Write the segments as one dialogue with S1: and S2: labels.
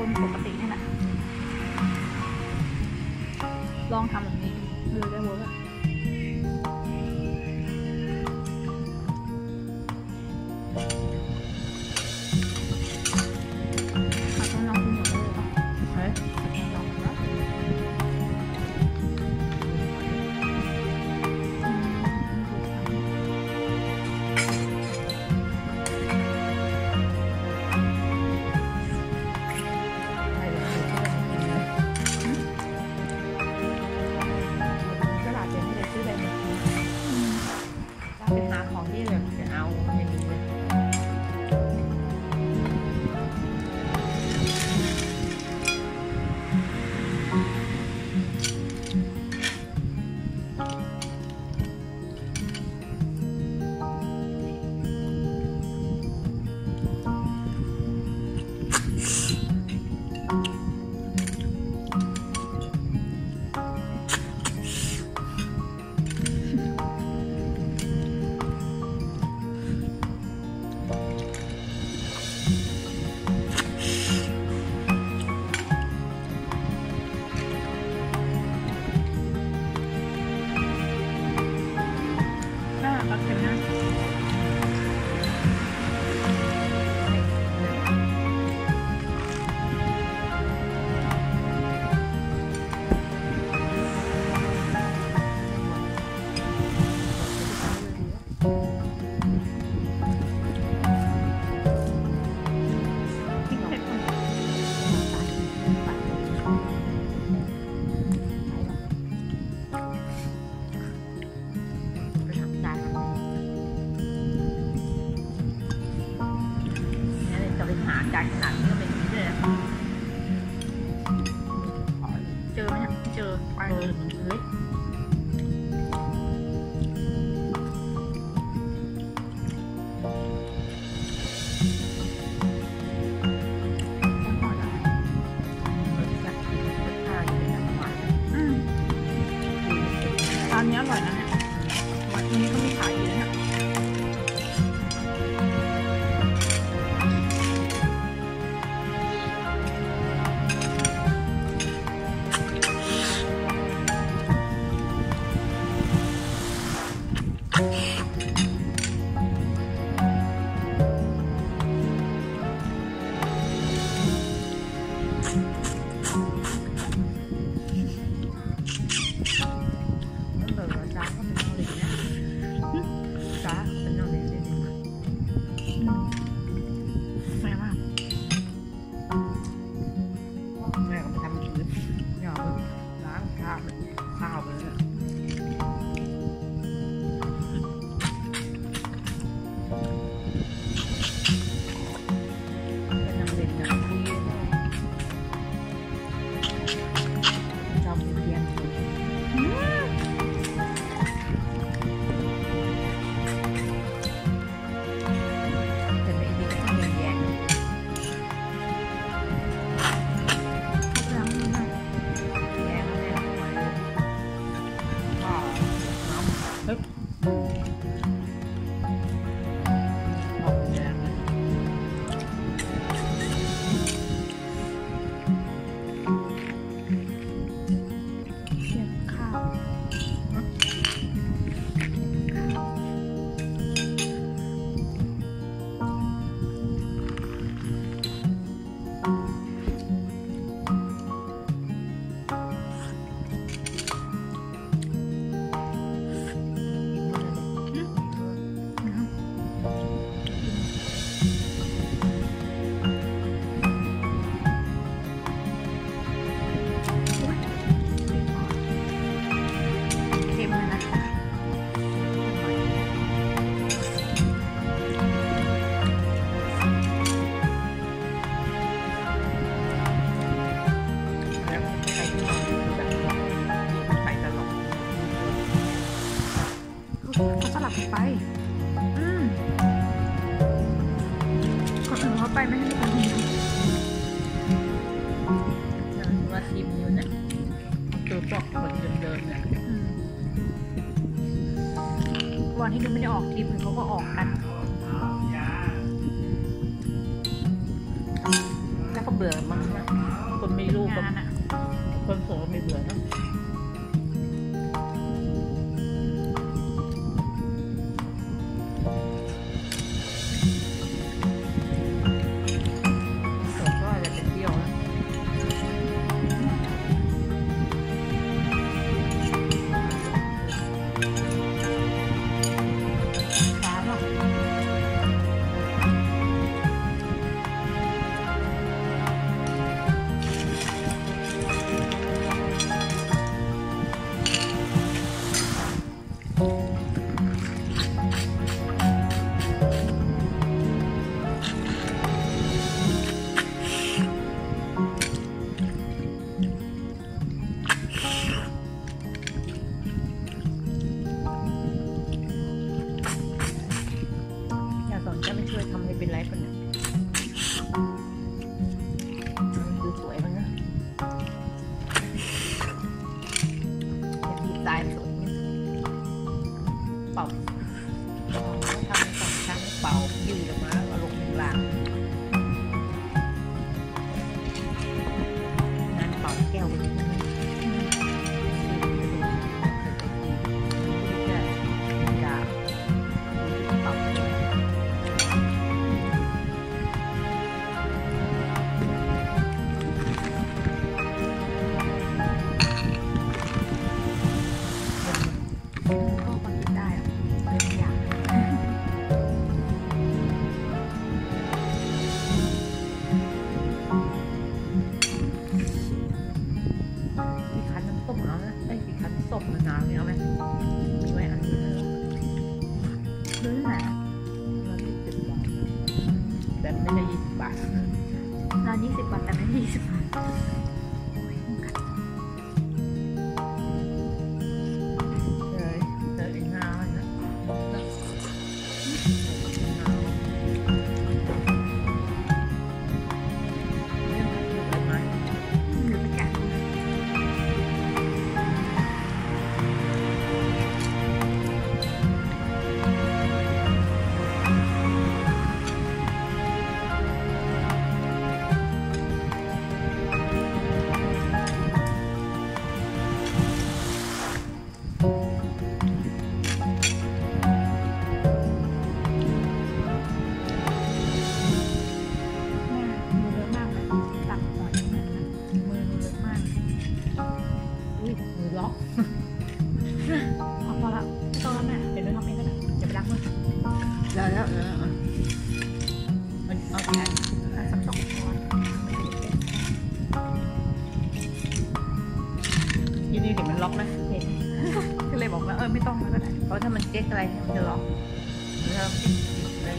S1: คนปกตินี่แหละลองทำแบบนี้ได้เวิร์กการขนาดนี้ก็เป็นอย่างนี้เลยนะเจอไหมเนี่ยเจอไปเลยร้านนี้อร่อยนะเนี่ยวันนี้ก็มีขายอยู่นะสลับไปคนอื่นเขาไปไม่ให้คนอื่นว่าทีมอยู่นะตัวปอกคนเดิมๆเนี่ยวันที่ดูไม่ได้ออกทีมอื่นเขาก็ออกกันแล้วก็เบื่อมั้งคนมีลูกกับคนโสดไม่เบื่อนะทำให้เป็นไรปะเนี่ยดูสวยมั้งนะอย่าดีตายสวยเป่าทำสองครั้งเป่ายืดออกมาแล้วลงข้างล่างงานเป่าแก้วเลยส้มมะนาวเนี่ยเอาไหมมีไว้อันนี้เลยซื้อไหนร้าน20 บาทแต่ไม่ได้20 บาทร้าน20 บาทแต่ไม่ได้20 บาทเลยอีก5เลยนะล็อกพอละไม่ต้องแล้วแม่เดี๋ยวเราทำเองก็ได้อย่าไปรักมันแล้วมันเอาแค่สัก2 ช้อนยินดีเดี๋ยวมันล็อกนะเห็นก็เลยบอกว่าไม่ต้องแล้วก็ได้เพราะถ้ามันเจ๊กอะไรเนี่ยมันจะล็อกเริ่มติดเลย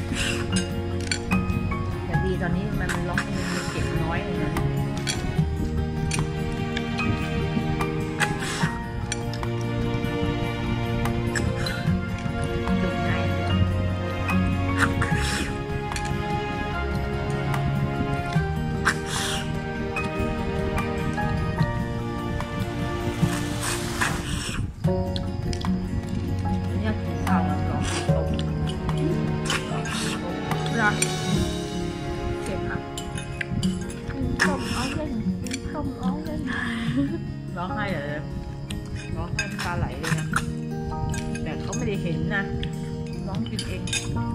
S1: แต่ดีตอนนี้มันล็อกมันเก็บน้อยเลยนะเจ็บนะส้มอ้อเล่นส้มอ้อเล่นร้องไห้เลยร้องไห้ตาไหลเลยนะแต่เขาไม่ได้เห็นนะร้องกินเอง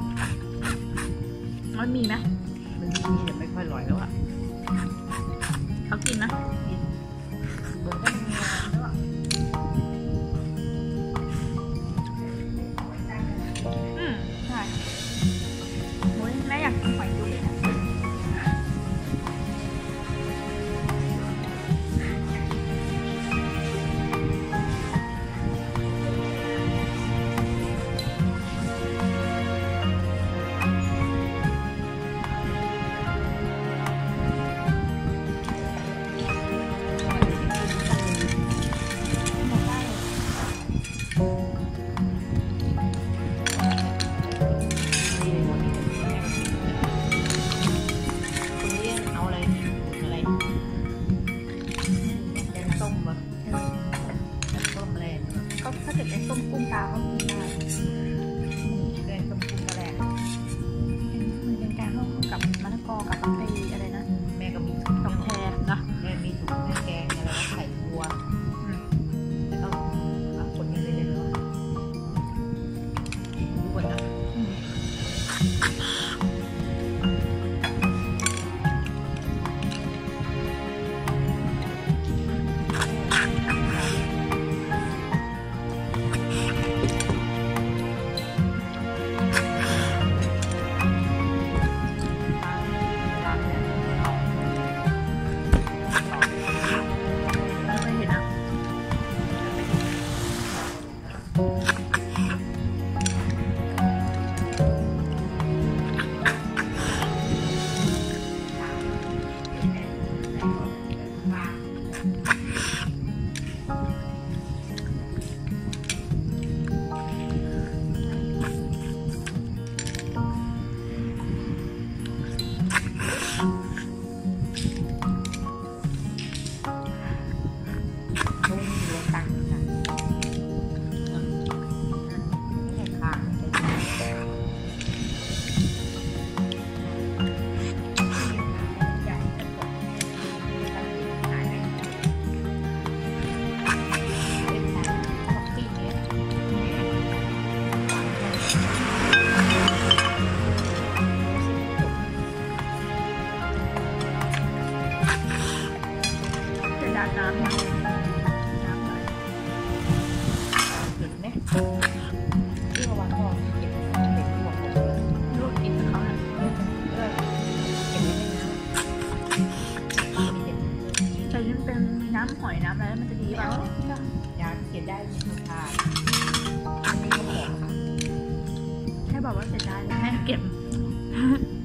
S1: มันมีไหมมันมีแต่ไม่ค่อยอร่อยแล้วอ่ะเขากินนะกินเหมือนกันงานแล้วอ่ะใช่แม่อยากกินหอยจุ๊บนะถ้าเกิดเป็นส้มกุ้งตาเขากินได้แกงส้มกุ้งก็แหละมันเป็นการเข้ากับมะละกอกับอะไรนะแม่ก็มีดอกแครนะ
S2: บอกว่าเสียดายเลย
S1: ให้เก็บ